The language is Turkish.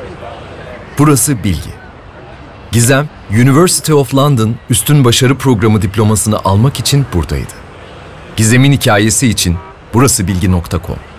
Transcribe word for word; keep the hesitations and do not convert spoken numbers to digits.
Burası Bilgi. Gizem, University of London Üstün Başarı Programı diplomasını almak için buradaydı. Gizem'in hikayesi için burası bilgi nokta com.